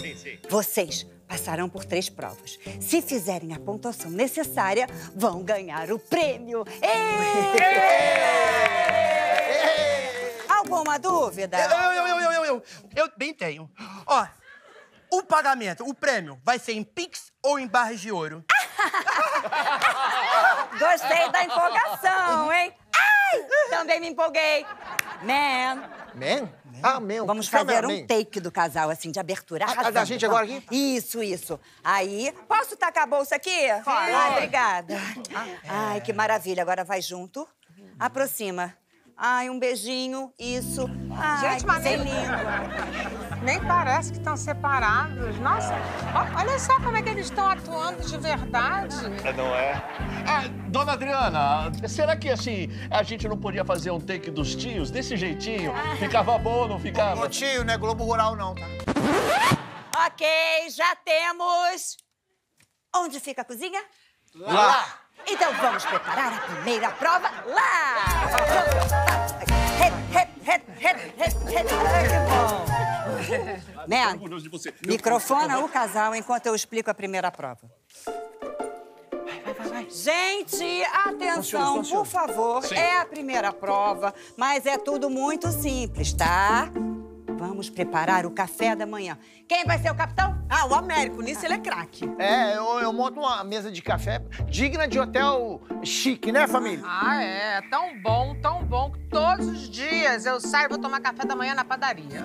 Sim, sim. Vocês passarão por 3 provas. Se fizerem a pontuação necessária, vão ganhar o prêmio. Alguma dúvida? Eu bem tenho. Ó, o pagamento, o prêmio, vai ser em Pix ou em barras de ouro? Gostei da empolgação, hein? Ai, também me empolguei. Man. Ah, meu. Vamos fazer um take do casal, assim, de abertura. A da gente agora aqui? Isso. Aí, posso tacar a bolsa aqui? Ai, obrigada. Ai, que maravilha. Agora vai junto. Aproxima. Ai, um beijinho. Isso. Ai, Gente, mas que nem- lindo. Nem parece que estão separados. Nossa, olha só como é que eles estão atuando de verdade. Não é? Ah, dona Adriana, será que assim a gente não podia fazer um take dos tios desse jeitinho? Ficava bom, não ficava? Ô, tio, não é Globo Rural, não, tá? Ok, já temos. Onde fica a cozinha? Lá. Então vamos preparar a primeira prova lá! Ai, que bom! Man, Orgulhoso de você. microfona o casal enquanto eu explico a primeira prova. Vai. Gente, atenção, por favor. Sim. É a primeira prova, mas é tudo muito simples, tá? Vamos preparar o café da manhã. Quem vai ser o capitão? Ah, o Américo, nisso ele é craque. É, eu monto uma mesa de café digna de hotel chique, né, família? Ah, é. Tão bom que todos os dias eu saio e vou tomar café da manhã na padaria.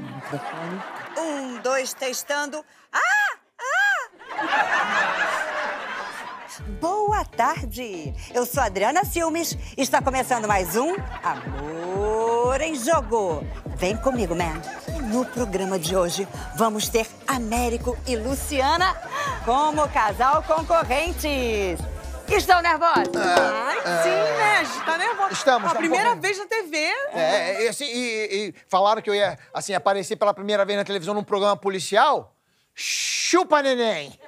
1, 2, testando. Boa tarde! Eu sou Adriana Silmes e está começando mais um Amor em Jogo. Vem comigo, man. No programa de hoje, vamos ter Américo e Luciana como casal concorrentes. Estão nervosos? Ai, sim, né? A gente tá nervosa. Estamos, A tá um primeira pouquinho. vez na TV. E falaram que eu ia, assim, aparecer pela primeira vez na televisão num programa policial. Chupa, neném!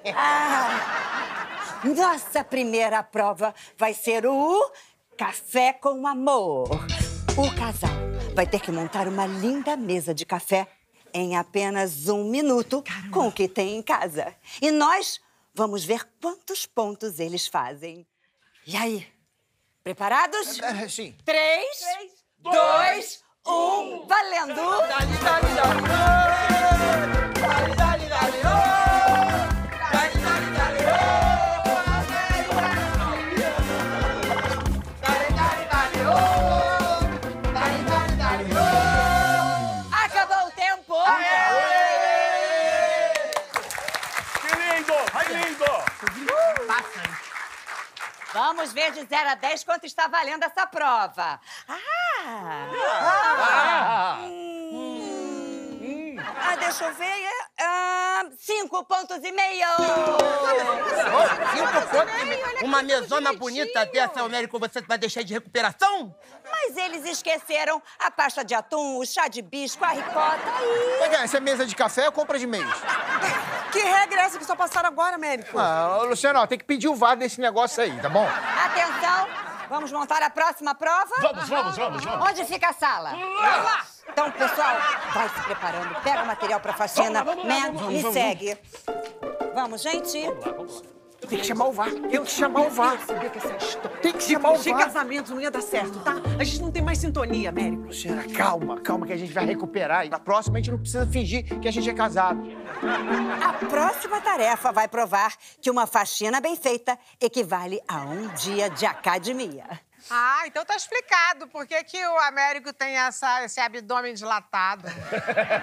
Nossa primeira prova vai ser o Café com Amor. O casal vai ter que montar uma linda mesa de café em apenas 1 minuto com o que tem em casa. E nós vamos ver quantos pontos eles fazem. E aí? Preparados? Sim. 3, 2, 1, valendo! Acabou o tempo! Que lindo! Que lindo! Vamos ver de 0 a 10 quanto está valendo essa prova. Deixa eu ver. 5,5 pontos. 5 pontos? Uma mesona bonita dessa, Américo, você vai deixar de recuperação? Mas eles esqueceram a pasta de atum, o chá de bisco, a ricota e... Essa é mesa de café ou compra de mês? Que regra é essa que só passaram agora, Américo? Ah, Luciano, ó, tem que pedir o VAR desse negócio aí, tá bom? Atenção, vamos montar a próxima prova? Vamos. Onde fica a sala? Lá! Então, pessoal, vai se preparando. Pega o material pra faxina. Me segue. Vamos, gente. Tem que chamar o VAR. Tem que chamar o VAR. Tem que chamar o De VAR. casamento não ia dar certo, tá? A gente não tem mais sintonia, Américo. Luciana, calma que a gente vai recuperar. E na próxima a gente não precisa fingir que a gente é casado. A próxima tarefa vai provar que uma faxina bem feita equivale a 1 dia de academia. Ah, então tá explicado por que o Américo tem esse abdômen dilatado.